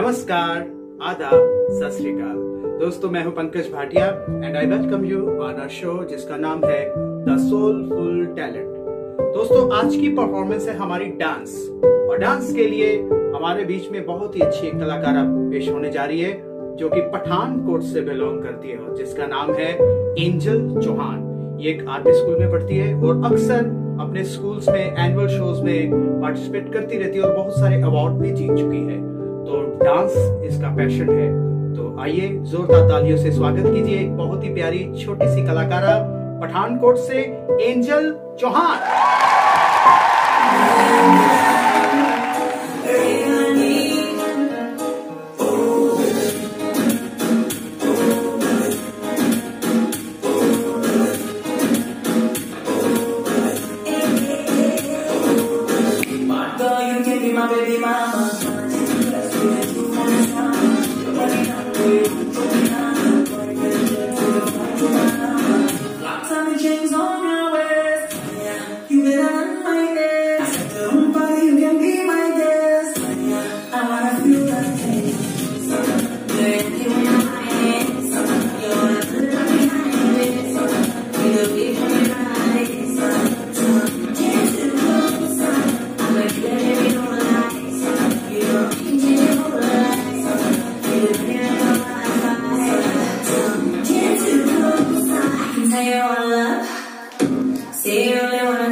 नमस्कार, आदाब, सत श्री अकाल। दोस्तों, मैं हूं Pankaj Bhatia and I welcome you on our show जिसका नाम है द सोलफुल टैलेंट। दोस्तों, आज की परफॉर्मेंस है हमारी डांस, और डांस के लिए हमारे बीच में बहुत ही अच्छी कलाकारा पेश होने जा रही है जो कि पठानकोट से बिलोंग करती है, जिसका नाम है एंजल चौहान। ये एक आर्ट स्कूल में पढ़ती है और अक्सर अपने स्कूल्स में एनुअल शोज में पार्टिसिपेट करती रहती है और बहुत सारे अवार्ड भी जीत चुकी है। तो डांस इसका पैशन है। तो आइए जोरदार तालियों से स्वागत कीजिए एक बहुत ही प्यारी छोटी सी कलाकारा पठानकोट से एंजल चौहान। See you